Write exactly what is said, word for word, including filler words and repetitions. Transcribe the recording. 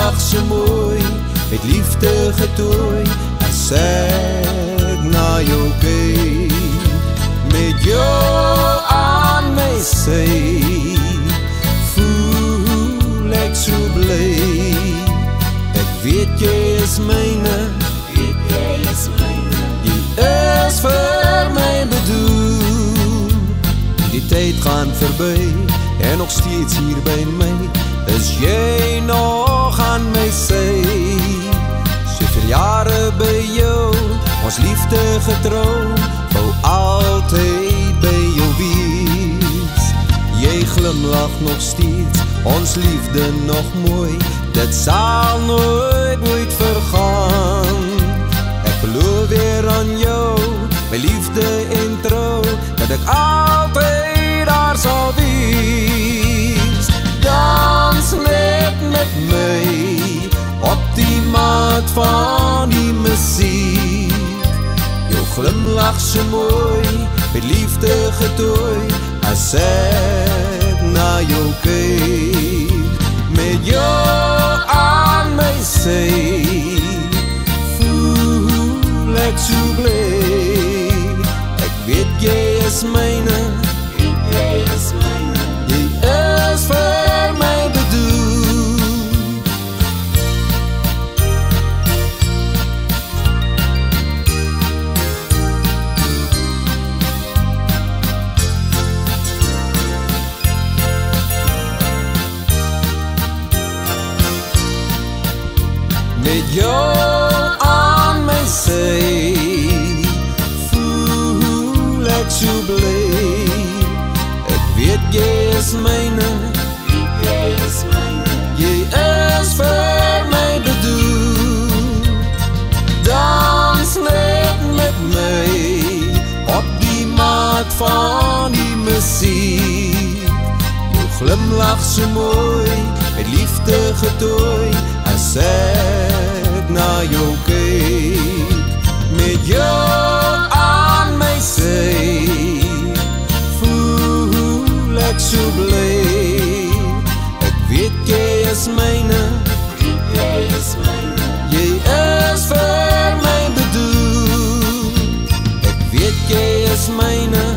glimlach so mooi, met liefde getooi, as ek na jou kyk. Met jou aan my sy, voel ek so bly. Ek weet jy is myne, weet jy is myne, jy is vir my bedoel. Die tyd gaan verby, en nog steeds hier by my, is jy nog aan my sy. Soveel jare by jou, ons liefde getrou, wou altyd by jou wees. Jy glimlach nog steeds, ons liefde nog mooi, dit sal nooit, nooit vergaan. Ek beloof weer aan jou, my liefde en trouw, dat ek altyd daar sal wees. Dans net met my, op die maat van die muziek. Jou glimlach so mooi, met liefde getooi, as ek na jou kyk. Met jou aan my sy, voel ek so bly. Ek weet jy is myne, weet jy is myne, jy is vir my bedoel. Met jou aan my sy, voel ek so bly. Ek weet jy is myne, weet jy is myne, jy is vir my bedoel. Dans net met my, op die maat van die muziek. Jou glimlach so mooi, met liefde getooi, as ek na jou kyk. Met jou aan my sy, voel ek so bly. Ek weet jy is myne, weet jy is myne, jy is vir my bedoel. Ek weet jy is myne,